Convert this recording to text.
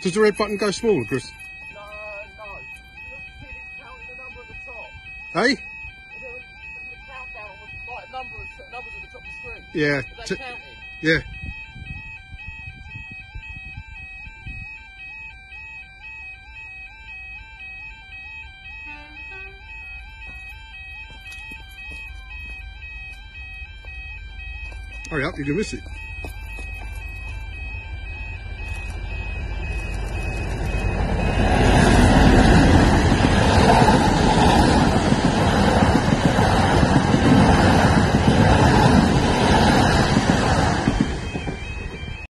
Does the red button go smaller, Chris? No. Look, see, it's counting the number at the top. Hey? The countdown was like numbers at the top of the screen. Yeah. Is that counting? Yeah. Hurry up, you're going to miss it.